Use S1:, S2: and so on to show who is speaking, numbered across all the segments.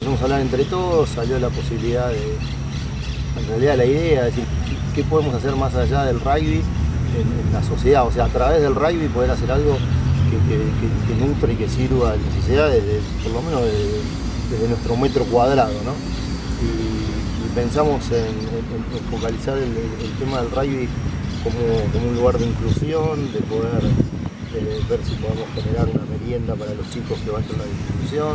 S1: empezamos a hablar entre todos, salió la posibilidad de, en realidad la idea, de decir, ¿qué podemos hacer más allá del rugby en la sociedad? O sea, a través del rugby poder hacer algo que nutre y que sirva a la sociedad, por lo menos desde nuestro metro cuadrado, ¿no? Y pensamos en focalizar el tema del rugby como un lugar de inclusión, de poder ver si podemos generar una merienda para los chicos que vayan a la institución,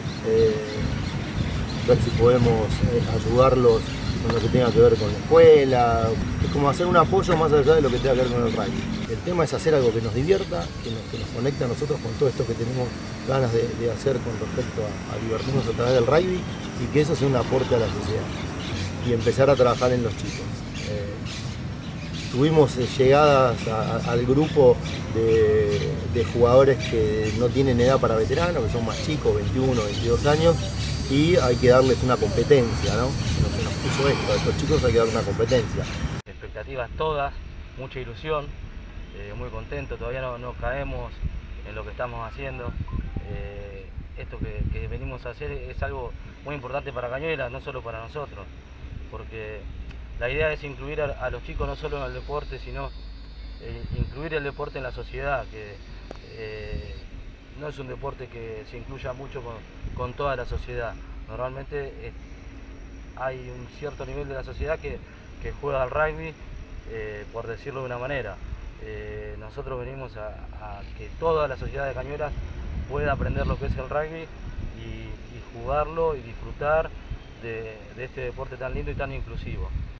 S1: ver si podemos ayudarlos con lo que tenga que ver con la escuela. Es como hacer un apoyo más allá de lo que tenga que ver con el rugby. El tema es hacer algo que nos divierta, que nos conecte a nosotros con todo esto que tenemos ganas de hacer con respecto a divertirnos a través del rugby, y que eso sea un aporte a la sociedad y empezar a trabajar en los chicos. Tuvimos llegadas al grupo de jugadores que no tienen edad para veteranos, que son más chicos, 21, 22 años, y hay que darles una competencia, ¿no? Se nos puso esto, a estos chicos hay que darle una competencia.
S2: Expectativas todas, mucha ilusión, muy contento, todavía no caemos en lo que estamos haciendo. Esto que venimos a hacer es algo muy importante para Cañuelas, no solo para nosotros, porque la idea es incluir a los chicos no solo en el deporte, sino incluir el deporte en la sociedad, que no es un deporte que se incluya mucho con toda la sociedad. Normalmente hay un cierto nivel de la sociedad que juega al rugby, por decirlo de una manera. Nosotros venimos a que toda la sociedad de Cañuelas pueda aprender lo que es el rugby y jugarlo y disfrutar de este deporte tan lindo y tan inclusivo.